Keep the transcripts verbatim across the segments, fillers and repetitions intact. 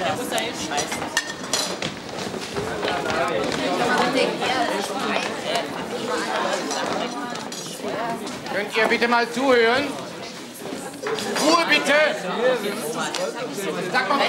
Könnt ihr bitte mal zuhören? Ruhe bitte! Sag mal.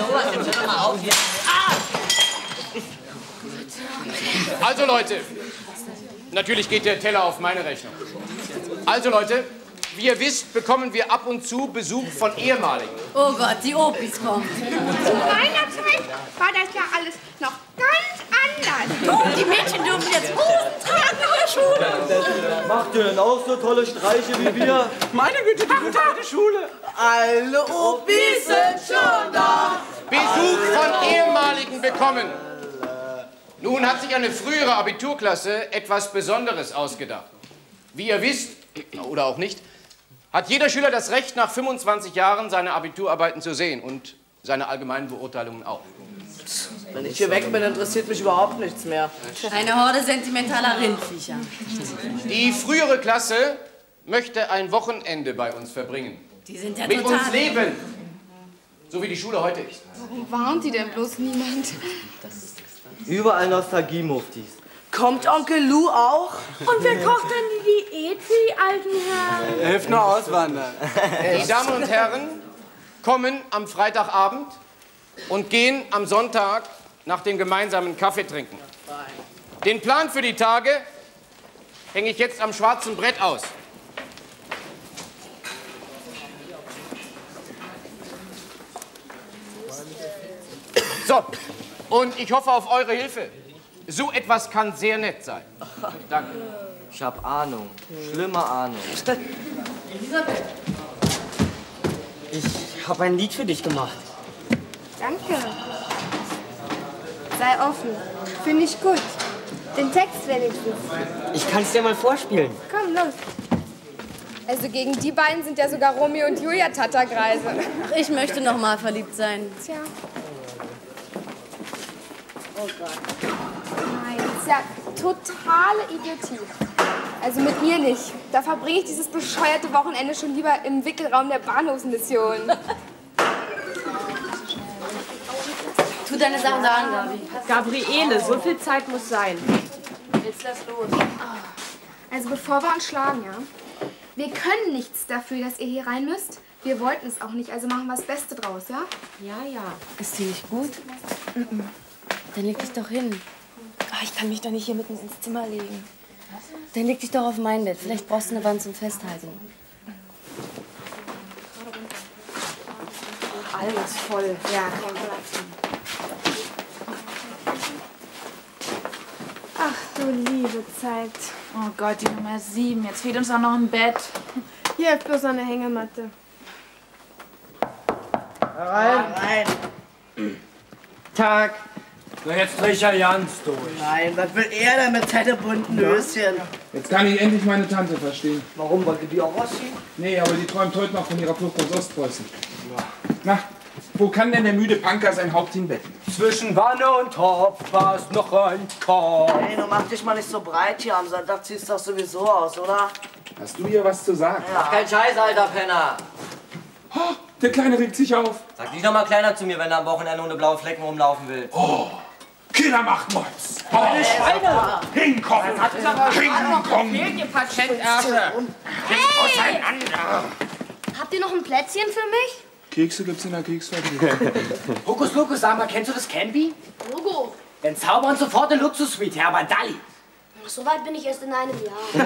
Also Leute, natürlich geht der Teller auf meine Rechnung. Also Leute, wie ihr wisst, bekommen wir ab und zu Besuch von Ehemaligen. Oh Gott, die Opis kommen. Zu meiner Zeit war das ja alles noch ganz anders. Du, die Mädchen dürfen jetzt Hosen tragen in der Schule. Macht ihr denn auch so tolle Streiche wie wir? Meine Güte, die gute alte Schule. Alle Opis sind schon da. Besuch von Ehemaligen bekommen. Nun hat sich eine frühere Abiturklasse etwas Besonderes ausgedacht. Wie ihr wisst, oder auch nicht, hat jeder Schüler das Recht, nach fünfundzwanzig Jahren seine Abiturarbeiten zu sehen und seine allgemeinen Beurteilungen auch. Wenn ich hier weg bin, interessiert mich überhaupt nichts mehr. Eine Horde sentimentaler Rindviecher. Die frühere Klasse möchte ein Wochenende bei uns verbringen. Die sind ja Mit total... uns leben, so wie die Schule heute ist. Warum warnt die denn bloß niemand? Überall Nostalgie-Muftis. Kommt Onkel Lou auch? Und wer kocht denn die Diät für die alten Herren? Er hilft nur auswandern. Die Damen und Herren kommen am Freitagabend und gehen am Sonntag nach dem gemeinsamen Kaffee trinken. Den Plan für die Tage hänge ich jetzt am schwarzen Brett aus. So, und ich hoffe auf eure Hilfe. So etwas kann sehr nett sein. Danke. Ich hab Ahnung. Schlimme Ahnung. Elisabeth. Ich hab ein Lied für dich gemacht. Danke. Sei offen. Finde ich gut. Den Text wenigstens. Ich kann's dir mal vorspielen. Komm, los. Also gegen die beiden sind ja sogar Romeo und Julia Tatterkreise. Ich möchte noch mal verliebt sein. Tja. Oh Gott. Nein, das ist ja totale Idiotie. Also mit mir nicht. Da verbringe ich dieses bescheuerte Wochenende schon lieber im Wickelraum der Bahnhofsmission. Tu deine Sachen da an, Gabi. Gabriele, so viel Zeit muss sein. Jetzt lass los. Also bevor wir uns schlagen, ja? Wir können nichts dafür, dass ihr hier rein müsst. Wir wollten es auch nicht, also machen wir das Beste draus, ja? Ja, ja. Ist die nicht gut? Mm-mm. Dann leg dich doch hin. Oh, ich kann mich doch nicht hier mitten ins Zimmer legen. Dann leg dich doch auf mein Bett. Vielleicht brauchst du eine Wand zum Festhalten. Alles voll. Ja, kein Platz. Ach du liebe Zeit. Oh Gott, die Nummer sieben. Jetzt fehlt uns auch noch ein Bett. Hier ist bloß eine Hängematte. Rein. Rein. Tag. So, jetzt dreh ich ja ganz durch. Nein, was will er denn mit seinen bunten Höschen? Jetzt kann ich endlich meine Tante verstehen. Warum? Wollte die auch ausziehen? Nee, aber die träumt heute noch von ihrer Flucht aus Ostpreußen. Na, wo kann denn der müde Punker sein Haupt hinbetten? Zwischen Wanne und Topf passt noch ein Kopf. Hey, du mach dich mal nicht so breit hier. Am Sonntag ziehst du doch sowieso aus, oder? Hast du hier was zu sagen? Ja. Kein Scheiß, alter Penner. Oh, der Kleine regt sich auf. Sag dich doch mal kleiner zu mir, wenn du am Wochenende ohne blaue Flecken rumlaufen willst. Oh, Kinder macht Molz. Oh, Schweine! hinkommen! Hinkommen! Ihr Patenterbe. Auseinander! Habt ihr noch ein Plätzchen für mich? Kekse gibt's in der Keksfabrik. Hokus Pokus, sag mal, kennst du das Campy? Logo. Dann zauber uns sofort eine Luxussuite, Herr Bandalli. Ach, so weit bin ich erst in einem Jahr.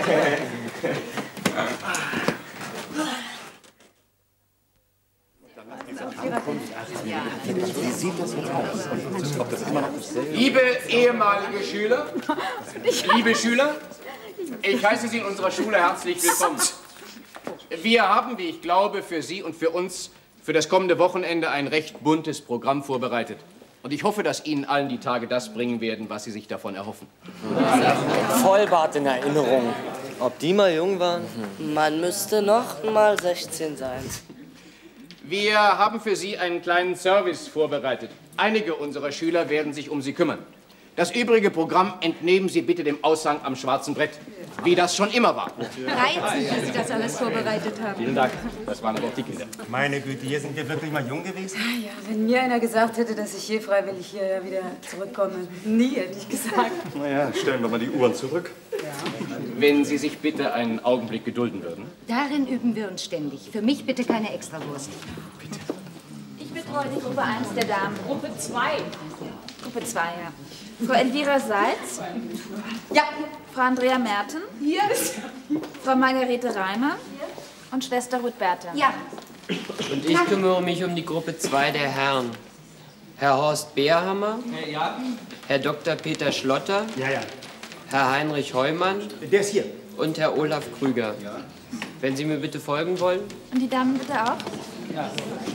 Liebe ehemalige Schüler, liebe Schüler, ich heiße Sie in unserer Schule herzlich willkommen. Wir haben, wie ich glaube, für Sie und für uns für das kommende Wochenende ein recht buntes Programm vorbereitet. Und ich hoffe, dass Ihnen allen die Tage das bringen werden, was Sie sich davon erhoffen. Vollbart in Erinnerung. Ob die mal jung waren? Man müsste noch mal sechzehn sein. Wir haben für Sie einen kleinen Service vorbereitet. Einige unserer Schüler werden sich um Sie kümmern. Das übrige Programm entnehmen Sie bitte dem Aushang am schwarzen Brett. wie das schon immer war. Reizend, wie Sie das alles vorbereitet haben. Vielen Dank. Das waren aber auch die Kinder. Meine Güte, hier sind wir wirklich mal jung gewesen? Ah ja, wenn mir einer gesagt hätte, dass ich hier freiwillig hier wieder zurückkomme. Nie, hätte ich gesagt. Na ja, stellen wir mal die Uhren zurück. Wenn Sie sich bitte einen Augenblick gedulden würden. Darin üben wir uns ständig. Für mich bitte keine Extrawurst. Ich betreue die Gruppe eins der Damen. Gruppe zwei. Gruppe zwei, ja. Frau Elvira Salz. Ja. Frau Andrea Merten. Hier. Frau Margarete Reimer. Und Schwester Ruth Bertha. Ja. Und ich kümmere mich um die Gruppe zwei der Herren. Herr Horst Beerhammer. Ja. Herr Doktor Peter Schlotter. Ja, ja. Herr Heinrich Heumann. Der ist hier. Und Herr Olaf Krüger. Ja. Wenn Sie mir bitte folgen wollen. Und die Damen bitte auch? Ja.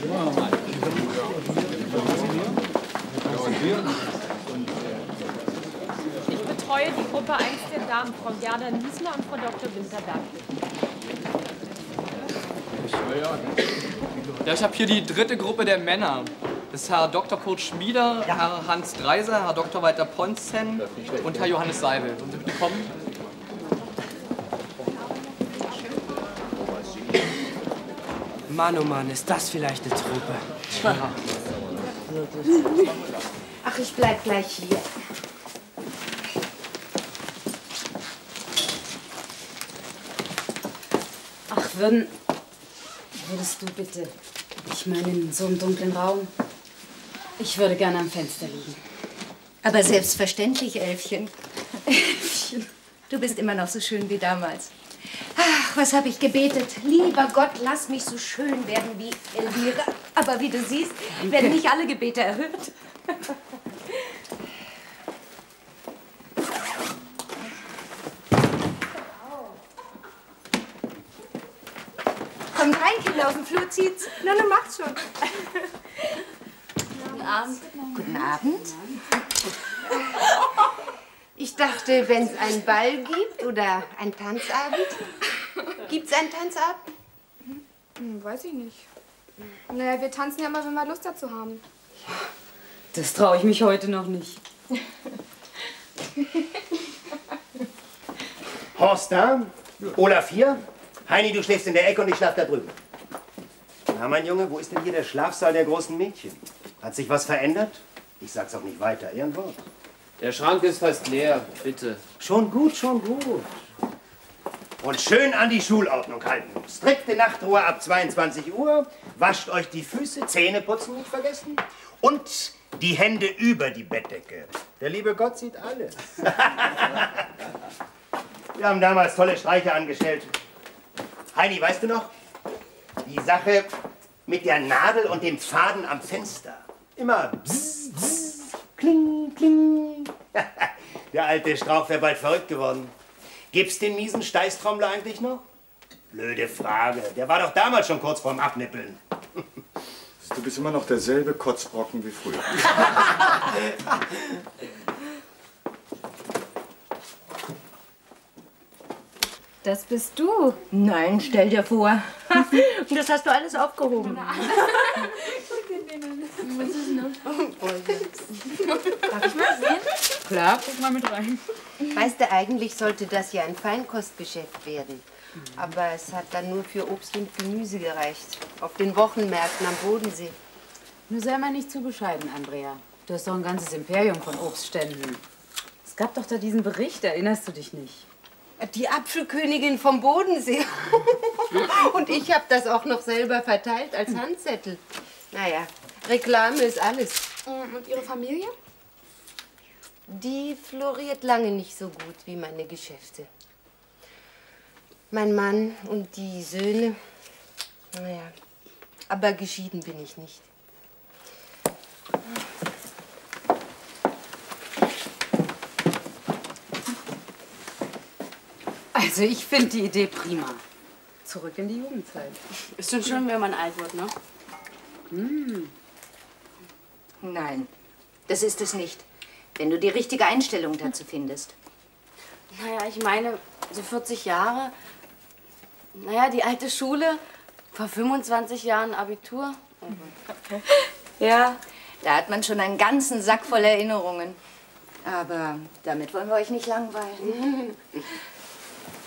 Ich betreue die Gruppe eins der Damen, Frau Gerda Niesner und Frau Doktor Winterberg. Ja, ich habe hier die dritte Gruppe der Männer. Das ist Herr Doktor Kurt Schmieder, ja. Herr Hans Dreiser, Herr Doktor Walter Ponzen und Herr Johannes Seibel. Wollen Sie bitte kommen? Mann, oh Mann, ist das vielleicht eine Truppe? Ja. Ach, ich bleib gleich hier. Ach, würden... Würdest du bitte... Ich meine, in so einem dunklen Raum... Ich würde gerne am Fenster liegen. Aber selbstverständlich, Elfchen. Elfchen. Du bist immer noch so schön wie damals. Ach, was habe ich gebetet? Lieber Gott, lass mich so schön werden wie Elvira. Aber wie du siehst, werden nicht alle Gebete erhört. Kommt rein, Kinder, auf den Flur zieht's. Na, dann macht's schon. Guten Abend. Guten Abend. Ich dachte, wenn es einen Ball gibt oder einen Tanzabend. Gibt's einen Tanzabend? Hm, weiß ich nicht. Naja, wir tanzen ja immer, wenn wir Lust dazu haben. Das traue ich mich heute noch nicht. Horst da, Olaf hier. Heini, du schläfst in der Ecke und ich schlaf da drüben. Na, mein Junge, wo ist denn hier der Schlafsaal der großen Mädchen? Hat sich was verändert? Ich sag's auch nicht weiter, eher ein Wort. Der Schrank ist fast leer, bitte. Schon gut, schon gut. Und schön an die Schulordnung halten. Strikte Nachtruhe ab zweiundzwanzig Uhr. Wascht euch die Füße, Zähne putzen nicht vergessen. Und die Hände über die Bettdecke. Der liebe Gott sieht alles. Wir haben damals tolle Streiche angestellt. Heini, weißt du noch? Die Sache mit der Nadel und dem Faden am Fenster. Immer bzz, bzz, kling, kling. Der alte Strauch wäre bald verrückt geworden. Gibt's den miesen Steißtrommler eigentlich noch? Blöde Frage. Der war doch damals schon kurz vorm Abnippeln. Du bist immer noch derselbe Kotzbrocken wie früher. Das bist du. Nein, stell dir vor. Und das hast du alles aufgehoben. Was ist denn das? Darf ich mal sehen? Klar, guck mal mit rein. Weißt du, eigentlich sollte das ja ein Feinkostgeschäft werden. Aber es hat dann nur für Obst und Gemüse gereicht. Auf den Wochenmärkten am Bodensee. Nur sei mal nicht zu bescheiden, Andrea. Du hast doch ein ganzes Imperium von Obstständen. Es gab doch da diesen Bericht, erinnerst du dich nicht? Die Apfelkönigin vom Bodensee. Und ich habe das auch noch selber verteilt als Handzettel. Naja, Reklame ist alles. Und Ihre Familie? Die floriert lange nicht so gut wie meine Geschäfte. Mein Mann und die Söhne, naja, aber geschieden bin ich nicht. Also ich finde die Idee prima. Zurück in die Jugendzeit. Ist schon schön, wenn man alt wird, ne? Hm. Nein, das ist es nicht. Wenn du die richtige Einstellung dazu findest. Naja, ich meine, so vierzig Jahre. Naja, die alte Schule, vor fünfundzwanzig Jahren Abitur. Ja, da hat man schon einen ganzen Sack voll Erinnerungen. Aber damit wollen wir euch nicht langweilen.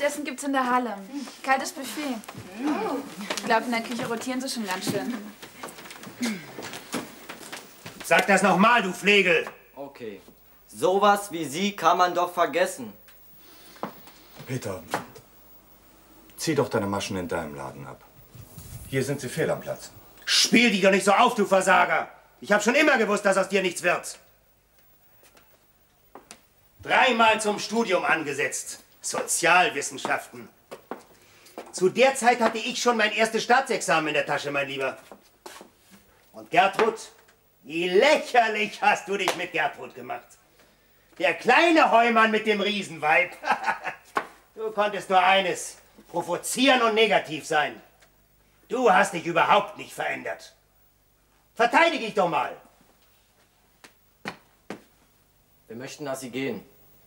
Abendessen gibt's in der Halle. Kaltes Buffet. Ich glaube, in der Küche rotieren sie schon ganz schön. Sag das nochmal, du Flegel! Okay. Sowas wie Sie kann man doch vergessen. Peter, zieh doch deine Maschen in deinem Laden ab. Hier sind sie fehl am Platz. Spiel dich doch nicht so auf, du Versager! Ich habe schon immer gewusst, dass aus dir nichts wird. Dreimal zum Studium angesetzt. Sozialwissenschaften. Zu der Zeit hatte ich schon mein erstes Staatsexamen in der Tasche, mein Lieber. Und Gertrud? Wie lächerlich hast du dich mit Gertrud gemacht. Der kleine Heumann mit dem Riesenweib. Du konntest nur eines, provozieren und negativ sein. Du hast dich überhaupt nicht verändert. Verteidige dich doch mal. Wir möchten, dass Sie gehen.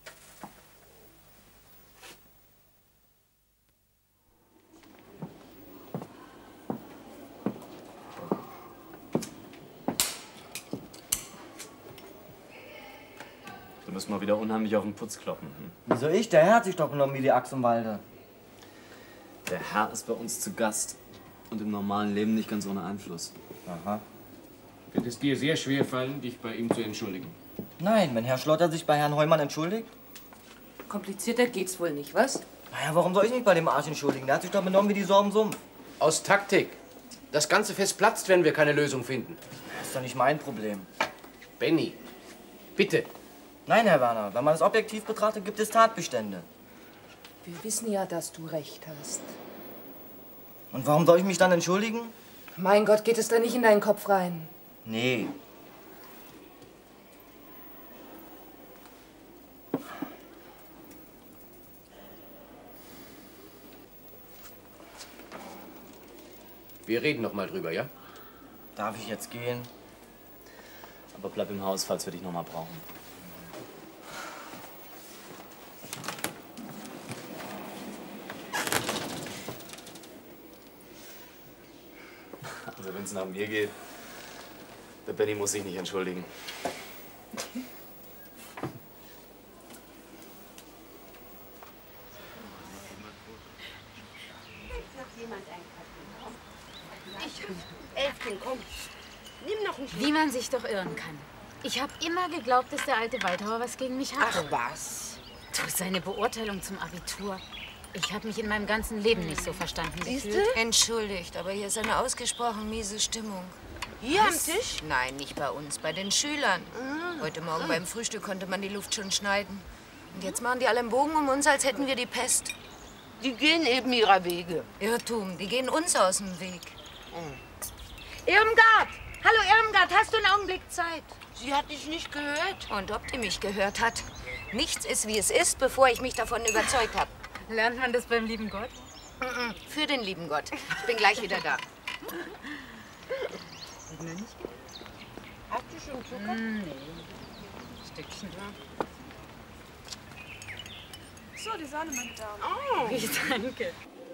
Du musst mal wieder unheimlich auf den Putz kloppen. Hm? Wieso ich? Der Herr hat sich doch genommen wie die Axt im Walde. Der Herr ist bei uns zu Gast und im normalen Leben nicht ganz ohne Einfluss. Aha. Wird es dir sehr schwer fallen, dich bei ihm zu entschuldigen? Nein, wenn Herr Schlotter sich bei Herrn Heumann entschuldigt? Komplizierter geht's wohl nicht, was? Naja, warum soll ich mich bei dem Arsch entschuldigen? Der hat sich doch benommen wie die Sau im Sumpf. Aus Taktik. Das ganze Fest platzt, wenn wir keine Lösung finden. Das ist doch nicht mein Problem. Benny, bitte. Nein, Herr Werner, wenn man es objektiv betrachtet, gibt es Tatbestände. Wir wissen ja, dass du recht hast. Und warum soll ich mich dann entschuldigen? Mein Gott, geht es da nicht in deinen Kopf rein? Nee. Wir reden noch mal drüber, ja? Darf ich jetzt gehen? Aber bleib im Haus, falls wir dich noch mal brauchen. Also wenn es nach mir geht, der Benny muss sich nicht entschuldigen. Elfchen, komm. Nimm noch einen Schluck. Wie man sich doch irren kann. Ich habe immer geglaubt, dass der alte Waldhauer was gegen mich hatte. Ach was. Du, seine Beurteilung zum Abitur. Ich habe mich in meinem ganzen Leben nicht so verstanden gefühlt. Entschuldigt, aber hier ist eine ausgesprochen miese Stimmung. Hier am Tisch? Nein, nicht bei uns, bei den Schülern. Ah. Heute Morgen beim Frühstück konnte man die Luft schon schneiden. Und jetzt machen die alle einen Bogen um uns, als hätten wir die Pest. Die gehen eben ihrer Wege. Irrtum, die gehen uns aus dem Weg. Irmgard! Hallo Irmgard, hast du einen Augenblick Zeit? Sie hat dich nicht gehört. Und ob die mich gehört hat? Nichts ist, wie es ist, bevor ich mich davon überzeugt habe. Lernt man das beim lieben Gott? Mm-mm, für den lieben Gott. Ich bin gleich wieder da. Hast du schon Zucker? Mm, nee. Stückchen. So, die Sahne, meine Damen. Oh. Ich danke.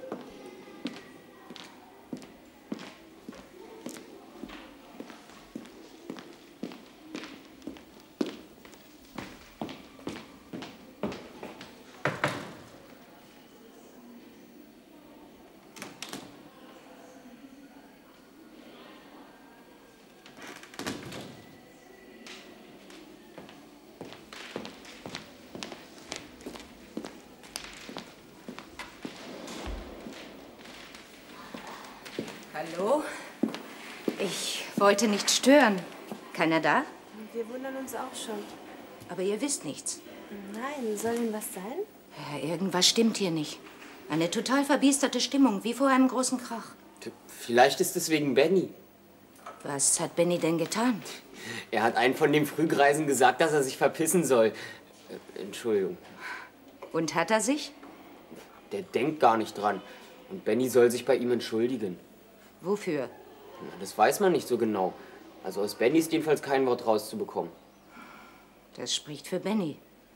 Hallo? Ich wollte nicht stören. Keiner da? Wir wundern uns auch schon. Aber ihr wisst nichts. Nein, soll denn was sein? Ja, irgendwas stimmt hier nicht. Eine total verbiesterte Stimmung, wie vor einem großen Krach. Vielleicht ist es wegen Benny. Was hat Benny denn getan? Er hat einen von den Frühgreisen gesagt, dass er sich verpissen soll. Äh, Entschuldigung. Und hat er sich? Der denkt gar nicht dran. Und Benny soll sich bei ihm entschuldigen. Wofür? Das weiß man nicht so genau. Also aus Benny ist jedenfalls kein Wort rauszubekommen. Das spricht für Benny.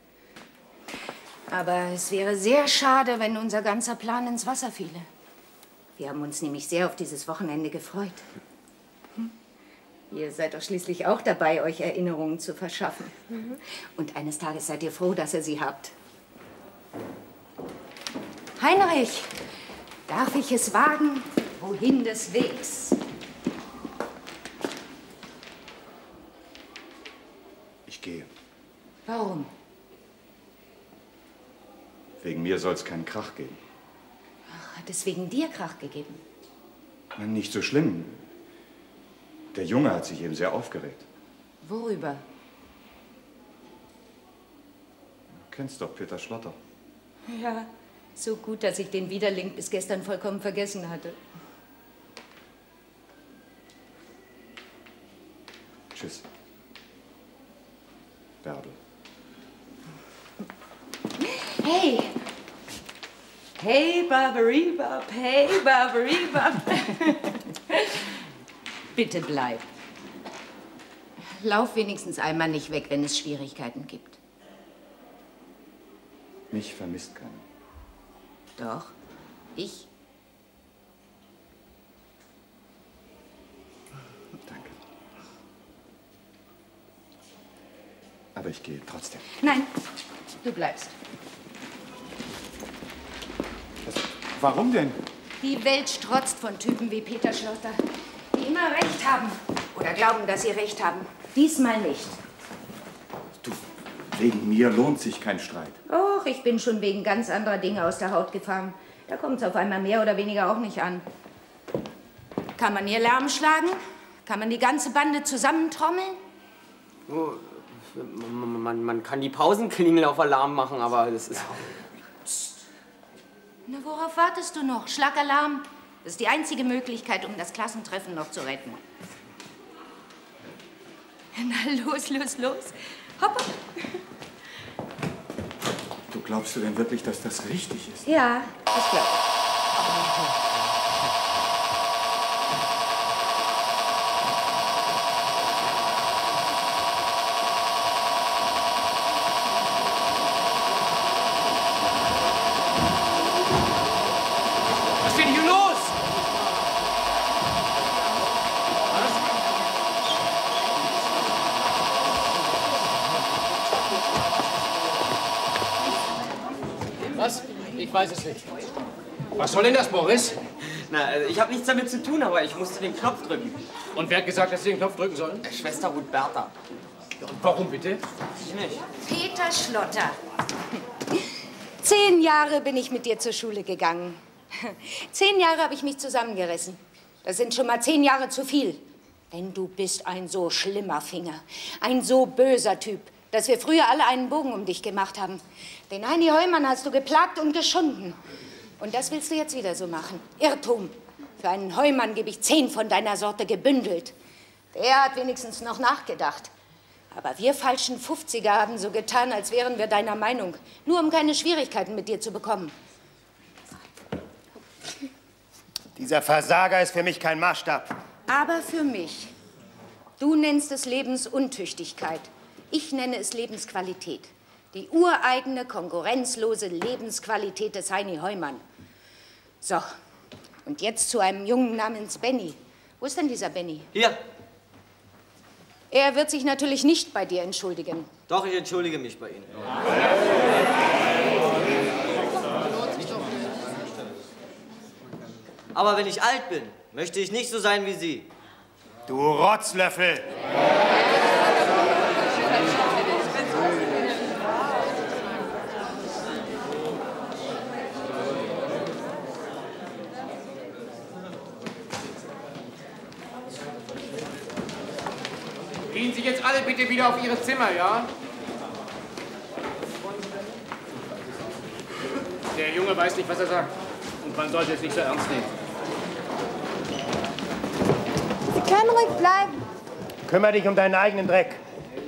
Aber es wäre sehr schade, wenn unser ganzer Plan ins Wasser fiele. Wir haben uns nämlich sehr auf dieses Wochenende gefreut. Hm? Ihr seid doch schließlich auch dabei, euch Erinnerungen zu verschaffen. Mhm. Und eines Tages seid ihr froh, dass ihr sie habt. Heinrich, darf ich es wagen? Wohin des Wegs? Ich gehe. Warum? Wegen mir soll es keinen Krach geben. Ach, hat es wegen dir Krach gegeben? Na, nicht so schlimm. Der Junge hat sich eben sehr aufgeregt. Worüber? Du kennst doch Peter Schlotter. Ja, so gut, dass ich den Widerling bis gestern vollkommen vergessen hatte. Tschüss. Bärbel. Hey! Hey, Barbaribab, hey, Barbaribab. Bitte bleib. Lauf wenigstens einmal nicht weg, wenn es Schwierigkeiten gibt. Mich vermisst keiner. Doch, ich. Danke. Aber ich gehe trotzdem. Nein, du bleibst. Was, warum denn? Die Welt strotzt von Typen wie Peter Schlotter, die immer Recht haben oder glauben, dass sie Recht haben. Diesmal nicht. Du, wegen mir lohnt sich kein Streit. Och, ich bin schon wegen ganz anderer Dinge aus der Haut gefahren. Da kommt es auf einmal mehr oder weniger auch nicht an. Kann man hier Lärm schlagen? Kann man die ganze Bande zusammentrommeln? Oh, man, man, man kann die Pausenklingel auf Alarm machen, aber das ist... Na, worauf wartest du noch? Schlag Alarm. Das ist die einzige Möglichkeit, um das Klassentreffen noch zu retten. Na, los, los, los. Hoppa. Du glaubst du denn wirklich, dass das richtig ist? Ja, das glaube ich. Was ist denn hier los? Was? Ich weiß es nicht. Was soll denn das, Boris? Na, also ich habe nichts damit zu tun, aber ich musste den Knopf drücken. Und wer hat gesagt, dass Sie den Knopf drücken sollen? Schwester Ruth Bertha. Ja, und warum bitte? Ich nicht. Peter Schlotter. Zehn Jahre bin ich mit dir zur Schule gegangen. Zehn Jahre habe ich mich zusammengerissen. Das sind schon mal zehn Jahre zu viel. Denn du bist ein so schlimmer Finger, ein so böser Typ, dass wir früher alle einen Bogen um dich gemacht haben. Den Heini Heumann hast du geplagt und geschunden. Und das willst du jetzt wieder so machen. Irrtum. Für einen Heumann gebe ich zehn von deiner Sorte gebündelt. Der hat wenigstens noch nachgedacht. Aber wir falschen Fünfziger haben so getan, als wären wir deiner Meinung. Nur um keine Schwierigkeiten mit dir zu bekommen. Dieser Versager ist für mich kein Maßstab. Aber für mich. Du nennst es Lebensuntüchtigkeit. Ich nenne es Lebensqualität. Die ureigene, konkurrenzlose Lebensqualität des Heini Heumann. So, und jetzt zu einem Jungen namens Benny. Wo ist denn dieser Benny? Hier. Er wird sich natürlich nicht bei dir entschuldigen. Doch, ich entschuldige mich bei Ihnen. Aber wenn ich alt bin, möchte ich nicht so sein wie Sie. Du Rotzlöffel! Gehen Sie jetzt alle bitte wieder auf Ihre Zimmer, ja? Der Junge weiß nicht, was er sagt. Und man sollte es nicht so ernst nehmen. Sie können ruhig bleiben. Kümmer dich um deinen eigenen Dreck.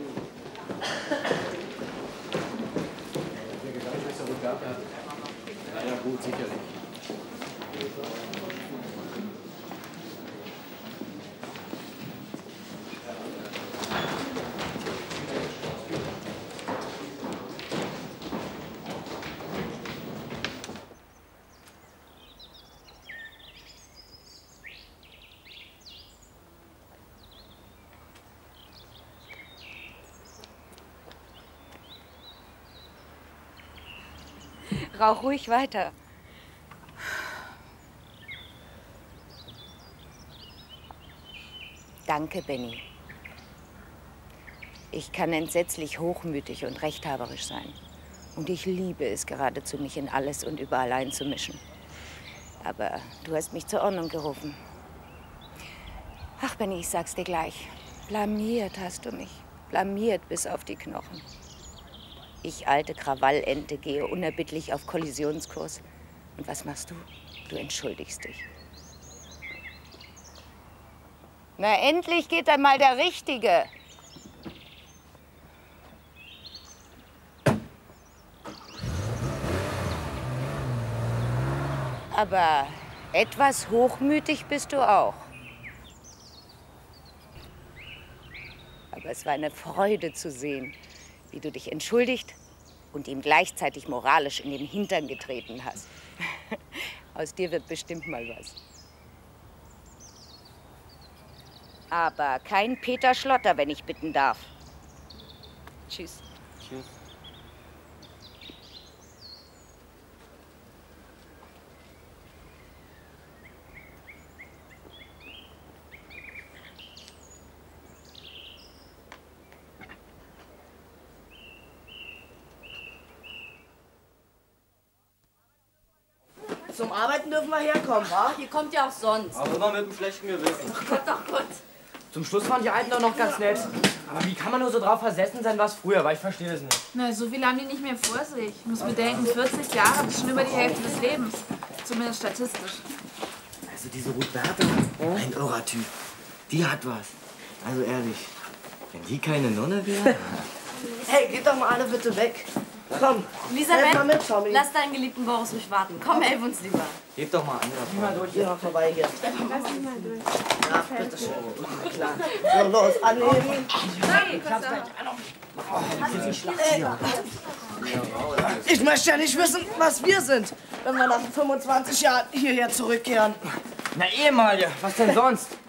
Ja, gut, sicherlich. Rauch ruhig weiter. Danke, Benny. Ich kann entsetzlich hochmütig und rechthaberisch sein. Und ich liebe es geradezu, mich in alles und überall einzumischen. Aber du hast mich zur Ordnung gerufen. Ach, Benny, ich sag's dir gleich. Blamiert hast du mich. Blamiert bis auf die Knochen. Ich, alte Krawallente, gehe unerbittlich auf Kollisionskurs. Und was machst du? Du entschuldigst dich. Na, endlich geht einmal der Richtige. Aber etwas hochmütig bist du auch. Aber es war eine Freude zu sehen, wie du dich entschuldigt und ihm gleichzeitig moralisch in den Hintern getreten hast. Aus dir wird bestimmt mal was. Aber kein Peter Schlotter, wenn ich bitten darf. Tschüss. Tschüss. Zum Arbeiten dürfen wir herkommen, wa? Ihr kommt ja auch sonst. Aber immer mit einem schlechten Gewissen. Ach Gott, ach Gott. Zum Schluss waren die Alten doch noch ganz nett. Aber wie kann man nur so drauf versessen sein, was früher war? Ich verstehe das nicht. Na, so viel haben die nicht mehr vor sich. Ich muss bedenken, vierzig Jahre, das ist schon über die Hälfte des Lebens. Zumindest statistisch. Also diese Ruth Berthe, ein irrer Typ. Die hat was. Also ehrlich, wenn die keine Nonne wäre... Hey, geht doch mal alle bitte weg. Komm, Elisabeth, helf mal mit, Tommy. lass deinen geliebten Boris ruhig warten. Komm, helf uns lieber. Heb doch mal an. Geh mal durch, hier noch vorbei hier. Lass ihn mal durch. Ja, bitte schön. Klar. So, los, anheben. Hey, Ich möchte ja nicht wissen, was wir sind, wenn wir nach fünfundzwanzig Jahren hierher zurückkehren. Na, ehemalige. Was denn sonst?